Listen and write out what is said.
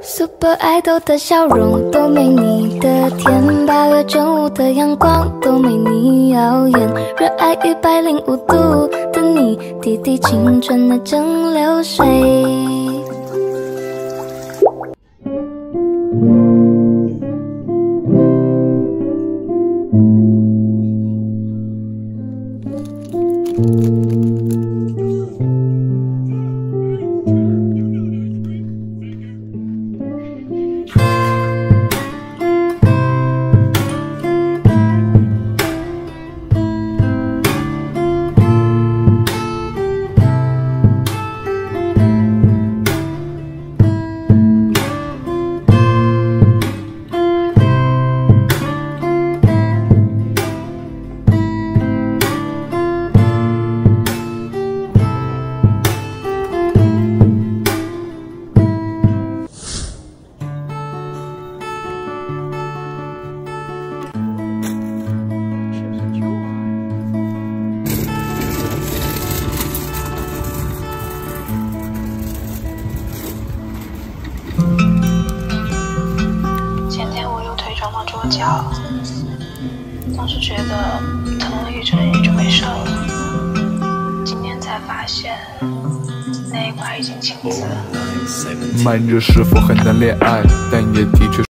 Super idol 的笑容都没你的甜，8月正午的阳光都没你耀眼，热爱105度的你，滴滴青春的蒸馏水。 脚，当时觉得疼了一阵也就没事了，今天才发现那一块已经青紫了。 慢热是否很难恋爱，但也的确。